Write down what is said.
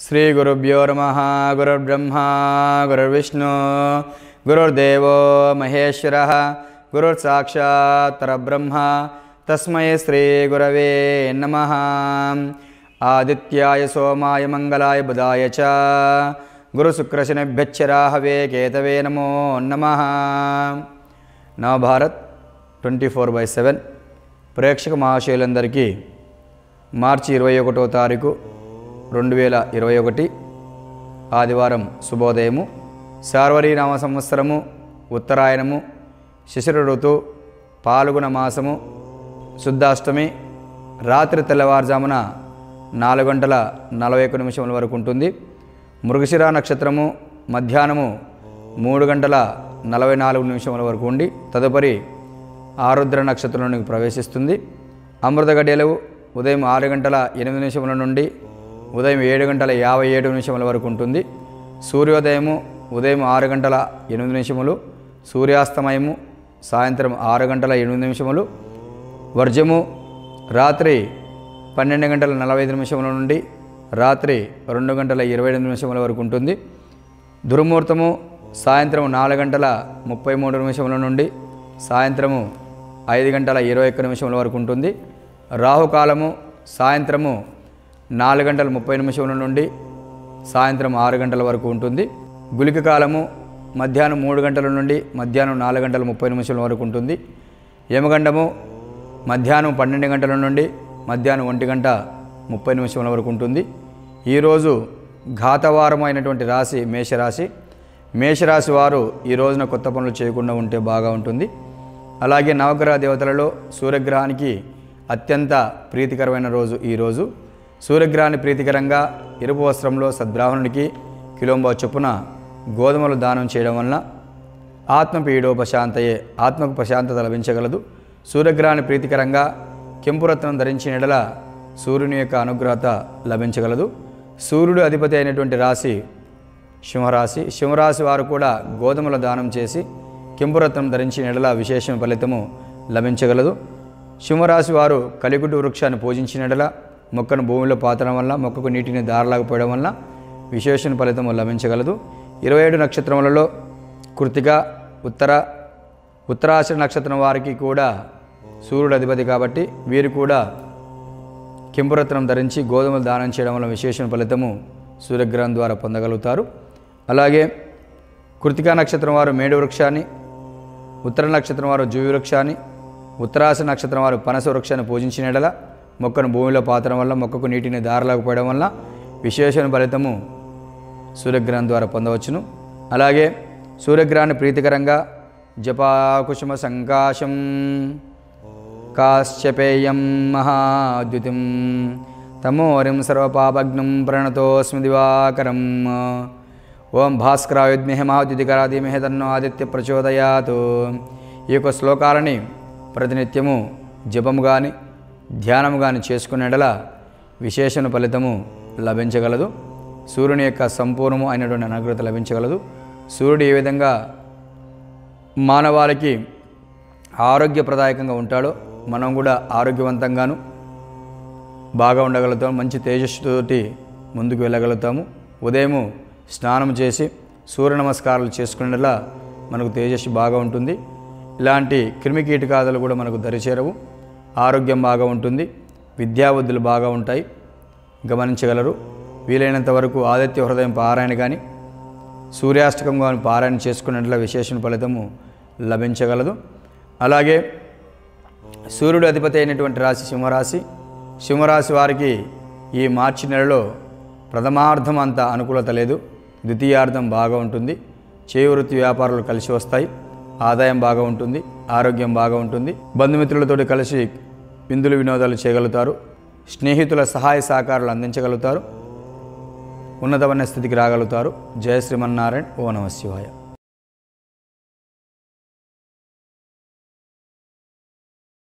श्री गुरुभ्यो नमः। गुरुर्ब्रह्मा गुरुर्विष्णु गुरुर्देवो महेश्वरः गुरुर्साक्षात् परब्रह्म तस्मै श्री गुरवे नमः। आदित्याय सोमाय मंगलाय बुधाय च गुरुशुक्रशनिभ्यश्च राहवे केतवे नमो नमः। नवभारत 24/7 ప్రేక్షక మహాశయులందరికీ మార్చి 21వ తారీఖు 2021 ఆదివారం శుభోదయము. శార్వరీనామ సంవత్సరము ఉత్తరాయణము శిశిర ఋతువు పాల్గొన మాసము శుద్ధాష్టమి రాత్రి తెల్లవారుజామున 4:41 వరకు ఉంటుంది. మృగశిర నక్షత్రము మధ్యాహ్నము 3:44 వరకు ఉండి తదుపరి ఆరుద్ర నక్షత్రంలోనికి ప్రవేశిస్తుంది. అమృత గడియలు ఉదయం 6:08 నుండి ఉదయం 7:57 వరకు ఉంటుంది. సూర్యోదయము ఉదయం 6:08, సూర్యాస్తమయము సాయంత్రం 6:08, వర్జము రాత్రి 12:45 నుండి రాత్రి 2:27 వరకు ఉంటుంది. దుర్ముహూర్తము సాయంత్రం 4:33 నుండి సాయంత్రము 5:21 వరకు ఉంటుంది. రాహుకాలము సాయంత్రము 4:30 నుండి సాయంత్రం 6 గంటల వరకు ఉంటుంది. గుళిక కాలము మధ్యాహ్నం 3 గంటల నుండి మధ్యాహ్నం 4:30 వరకు ఉంటుంది. యమగండము మధ్యాహ్నం 12 గంటల నుండి మధ్యాహ్నం 1:30 వరకు ఉంటుంది. ఈరోజు ఘాతవారం అయినటువంటి రాశి మేషరాశి. మేషరాశి వారు ఈ రోజున కొత్త పనులు చేయకుండా ఉంటే బాగా ఉంటుంది. అలాగే నవగ్రహ దేవతలలో సూర్యగ్రహానికి అత్యంత ప్రీతికరమైన రోజు ఈరోజు. సూర్యగ్రహాన్ని ప్రీతికరంగా ఎరుపు వస్త్రంలో సద్బ్రాహ్మణునికి కిలోంబావు చొప్పున గోధుమలు దానం చేయడం వలన ఆత్మపీడోపశాంతయే ఆత్మకు ప్రశాంతత లభించగలదు. సూర్యగ్రహాన్ని ప్రీతికరంగా కెంపురత్నం ధరించిన ఎడల సూర్యుని యొక్క అనుగ్రహత లభించగలదు. సూర్యుడు అధిపతి అయినటువంటి రాశి సింహరాశి. సింహరాశి వారు కూడా గోధుమల దానం చేసి కెంపురత్నం ధరించిన ఎడల విశేష ఫలితము లభించగలదు. సింహరాశి వారు కలికుటు వృక్షాన్ని పూజించిన ఎడల మొక్కను భూమిలో పాతడం వల్ల మొక్కకు నీటిని దారలాగపోయడం వల్ల విశేష ఫలితము లభించగలదు. 27 నక్షత్రములలో కృత్తిక ఉత్తరాషాఢ నక్షత్రం వారికి కూడా సూర్యుడు అధిపతి కాబట్టి వీరు కూడా కెంపురత్నం ధరించి గోధుమలు దానం చేయడం వల్ల విశేష ఫలితము సూర్యగ్రహం ద్వారా పొందగలుగుతారు. అలాగే కృత్తికా నక్షత్రం వారు మేడు వృక్షాన్ని, ఉత్తర నక్షత్రం వారు జూవి వృక్షాన్ని, ఉత్తరాషాఢ నక్షత్రం వారు పనస వృక్షాన్ని పూజించిన ఎడల మొక్కను భూమిలో పాతడం వల్ల మొక్కకు నీటిని దారలాగపోయడం వల్ల విశేష ఫలితము సూర్యగ్రహం ద్వారా పొందవచ్చును. అలాగే సూర్యగ్రహాన్ని ప్రీతికరంగా జపాకుసుమ సంకాశం కాశ్చపేయం మహాద్యుతిం తమోరిం సర్వపాపగ్నం ప్రణతోస్మి దివాకరం. ఓం భాస్కరాయుధ్మహే మహాద్యుతికరా ధీమహి తన్నో ఆదిత్య ప్రచోదయాత్. ఈ యొక్క శ్లోకాలని ప్రతినిత్యము జపము కానీ ధ్యానము కానీ చేసుకునేడల విశేషణ ఫలితము లభించగలదు. సూర్యుని యొక్క సంపూర్ణము అయినటువంటి అనుగ్రహత లభించగలదు. సూర్యుడు ఏ విధంగా మానవాళికి ఆరోగ్యప్రదాయకంగా ఉంటాడో మనం కూడా ఆరోగ్యవంతంగాను బాగా ఉండగలుగుతాము. మంచి తేజస్సుతోటి ముందుకు వెళ్ళగలుగుతాము. ఉదయము స్నానం చేసి సూర్య నమస్కారాలు చేసుకునేలా మనకు తేజస్సు బాగా ఉంటుంది. ఇలాంటి క్రిమికీటకాదులు కూడా మనకు దరిచేరవు. ఆరోగ్యం బాగా ఉంటుంది. విద్యాబుద్ధులు బాగా ఉంటాయి, గమనించగలరు. వీలైనంత వరకు ఆదిత్య హృదయం పారాయణ కానీ సూర్యాష్టకం కానీ పారాయణ చేసుకునేట్లా విశేష ఫలితము లభించగలదు. అలాగే సూర్యుడు అధిపతి అయినటువంటి రాశి సింహరాశి. సింహరాశి వారికి ఈ మార్చి నెలలో ప్రథమార్థం అంత అనుకూలత లేదు. ద్వితీయార్థం బాగా ఉంటుంది. చేయి వృత్తి వ్యాపారాలు కలిసి వస్తాయి. ఆదాయం బాగా ఉంటుంది. ఆరోగ్యం బాగా ఉంటుంది. బంధుమిత్రులతో కలిసి విందులు వినోదాలు చేయగలుగుతారు. స్నేహితుల సహాయ సహకారాలు అందించగలుగుతారు. ఉన్నతమైన స్థితికి రాగలుగుతారు. జయ శ్రీమన్నారాయణ. ఓ నమః శివాయ.